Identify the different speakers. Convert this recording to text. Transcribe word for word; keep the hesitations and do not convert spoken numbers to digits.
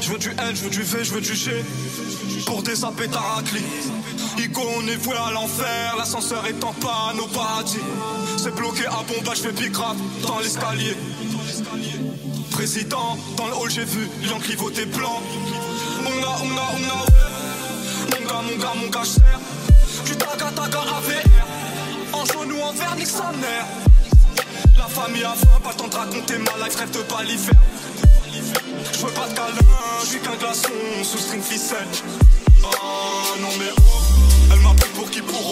Speaker 1: Je veux du N, je veux du V, je veux du G. Pour des appels taracli. Igo, on est voué à l'enfer. L'ascenseur est en panne au paradis. C'est bloqué à Bomba, je fais big rap dans l'escalier. Président, dans le hall j'ai vu Yankee voter blanc. Mon gars, mon gars, mon gars. Mon gars, mon gars, mon gars, j'sers. Du taga taga A V R. En jaune ou en vert, nique sa mère. La famille a faim, pas le temps de raconter ma life, rêve de baliverne. Je veux pas de câlin, je suis qu'un glaçon sous string ficelle. Oh non mais oh, elle m'a pris pour qui pour